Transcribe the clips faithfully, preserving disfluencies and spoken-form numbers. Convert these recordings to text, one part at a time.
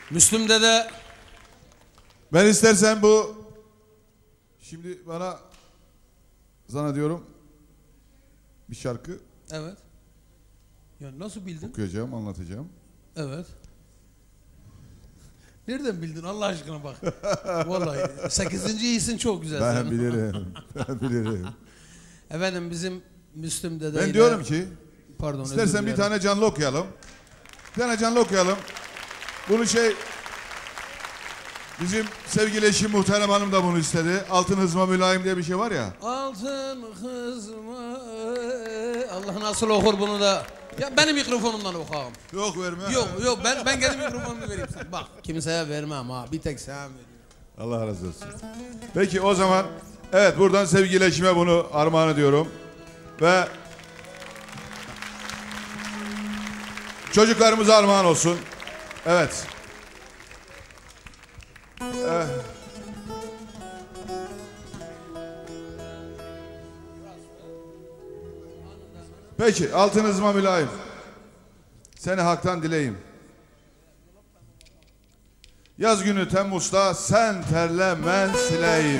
Müslüm Dede. Ben istersen bu şimdi bana zannediyorum bir şarkı Evet. Ya nasıl bildin? okuyacağım, anlatacağım. Evet. Nereden bildin Allah aşkına bak. Vallahi sekizinci iyisin çok güzel. Ben senin. bilirim. Ben bilirim. Efendim bizim Müslüm Dede Ben ile... diyorum ki Pardon, istersen bir tane canlı okuyalım. Bir tane canlı okuyalım. Bunu şey bizim sevgili eşim Muhterem Hanım da bunu istedi. Altın hızma mülayim diye bir şey var ya. Altın hızma. Allah nasıl okur bunu da. Ya benim mikrofonumdan okuyalım. Yok verme. Yok yok ben ben kendi mikrofonumu vereyim sana. Bak kimseye vermem ha. Bir tek sana veriyorum. Allah razı olsun. Peki o zaman evet buradan sevgili eşime bunu armağan ediyorum. Ve çocuklarımıza armağan olsun. Evet. Evet. Peki altınızma mülayim. Seni haktan dileyim. Yaz günü Temmuz'da sen terle ben sileyim.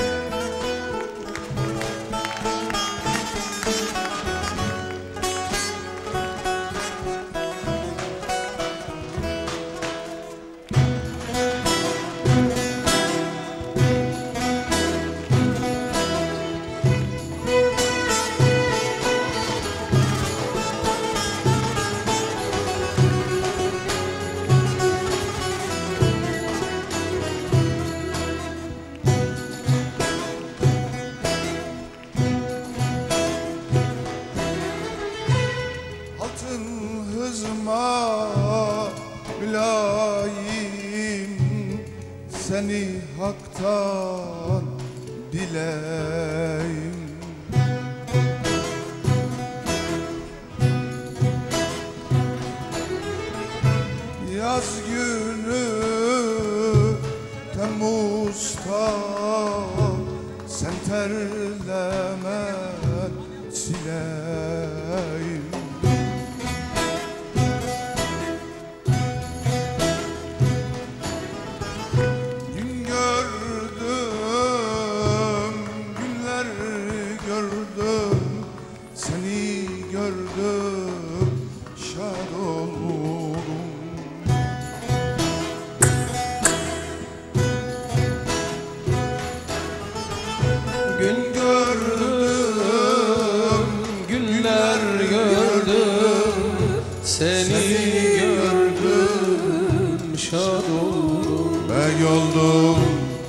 Mülayim seni haktan dileyim. Yaz günü Temmuz'da sen terleme sileyim. Seni gördüm, şad oldum. Ben oldum.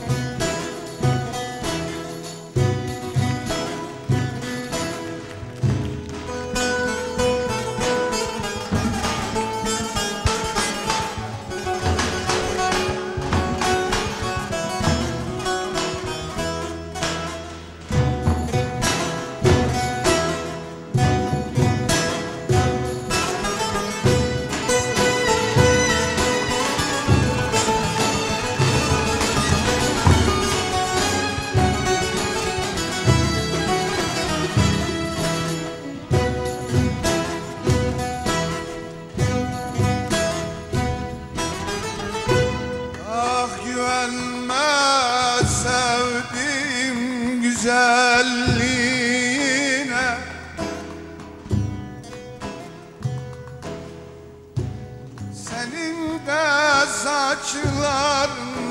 Sevdim güzelliğine, senin de saçların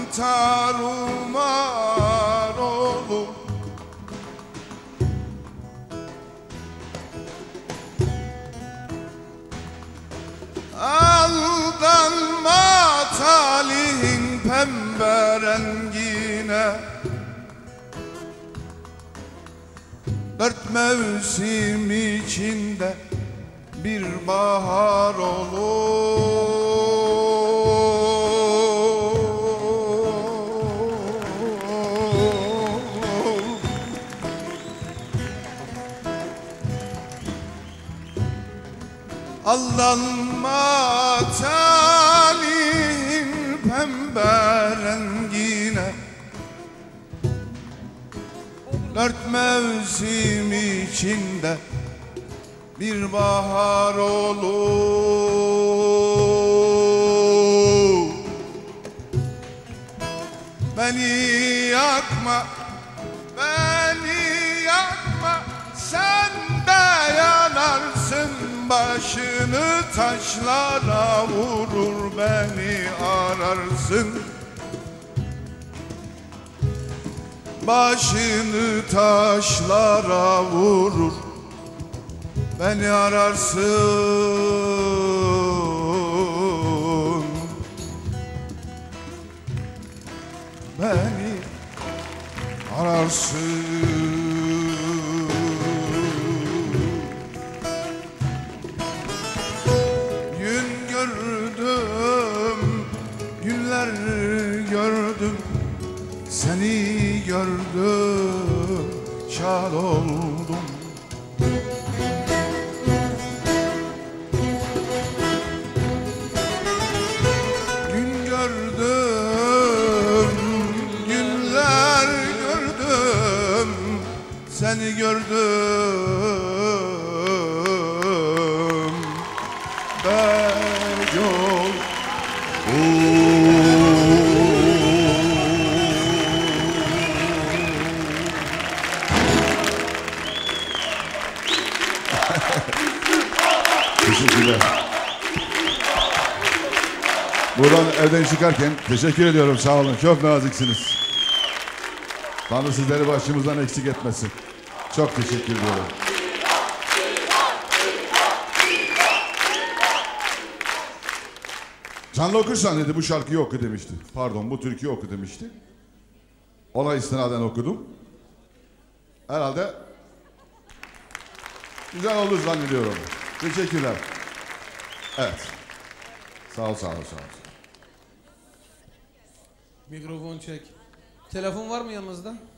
tarumar olur. Aldanma talihin pembe rengine, dört mevsim içinde bir bahar olur. Aldanma talihin pembe rengine, dört mevsim içinde bir bahar olur. Beni yakma, beni yakma, sen de yanarsın. Başını taşlara vurur, beni ararsın. Başını taşlara vurur, beni ararsın. Beni ararsın. Gün gördüm, günler gördüm, seni gördüm, şad oldum. Gün gördüm, günler gördüm, seni gördüm. Ben yol Teşekkürler. Buradan evden çıkarken teşekkür ediyorum, sağ olun, çok naziksiniz. Tanrı sizleri başımızdan eksik etmesin. Çok teşekkür ediyorum. Canlı okursan dedi, bu şarkıyı oku demişti. Pardon, bu türküyü oku demişti. Ona istinaden okudum. Herhalde güzel olur zannediyorum. Teşekkürler. Evet. Sağ ol, sağ ol, sağ ol. Mikrofon çek. Telefon var mı yanınızda?